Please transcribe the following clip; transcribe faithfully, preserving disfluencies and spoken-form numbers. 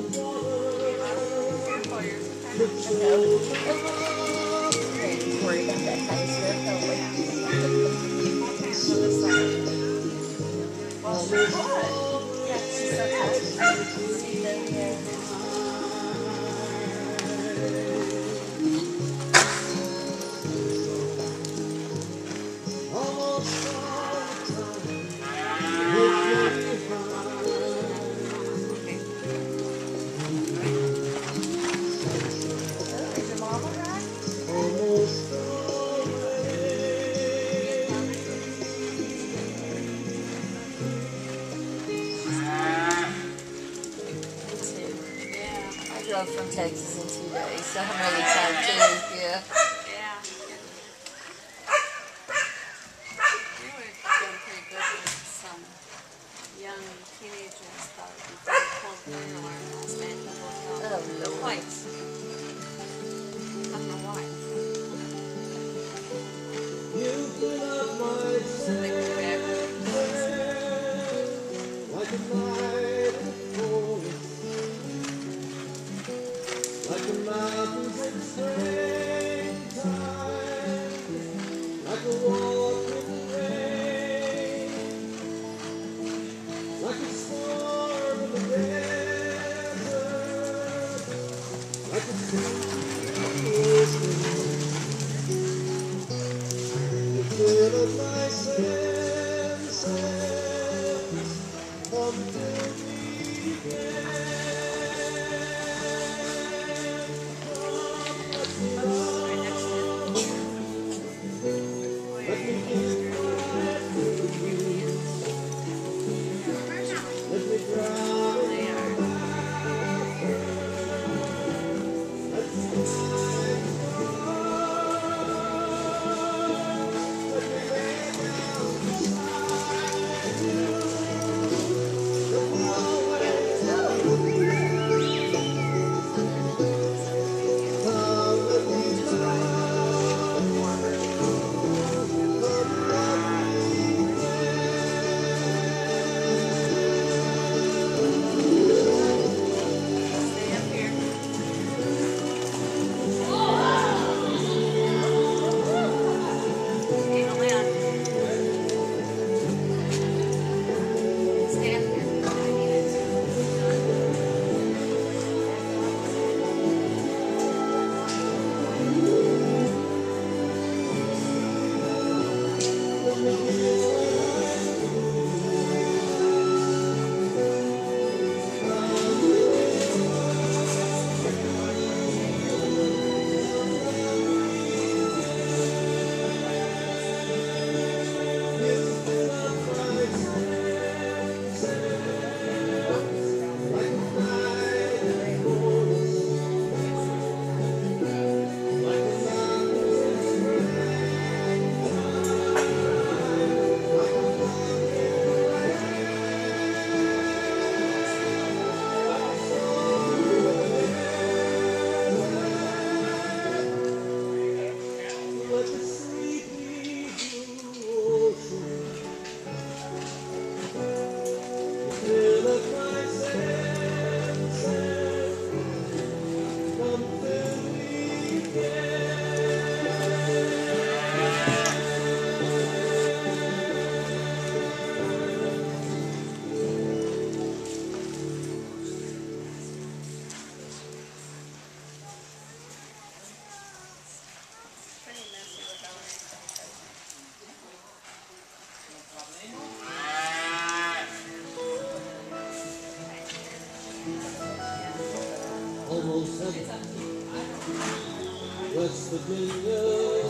Careful, you're kind of I know. Great. Worried about that kind of stuff, don't we? okay on the other side. Well, she would. Yeah, she's so tired. See them, yeah. Oh, is your mom alright? I drove from Texas in two days, so I'm really tired too. Yeah. Yeah. You would have done pretty good with some young teenagers, but before you pulled their alarm last night, the hotel. Oh, Lord. Twice. I don't know why. So they were back. Like a night in the forest, like the mountains in springtime, like a walk in the rain, like a storm in the desert, like a sea in the ocean. The thrill of my senses come to me again. Right next to you. Let me give you my dreams. Let me drown in They are. Let me find Let me lay down beside you. Let me always love you. Come, let me love you. Come, love me. Stay up here. Hey, Leon. Stay up here. I need it. Let the sleepy blue ocean fill up my senses. Come fill me Pretty messy without almost heaven. West Virginia.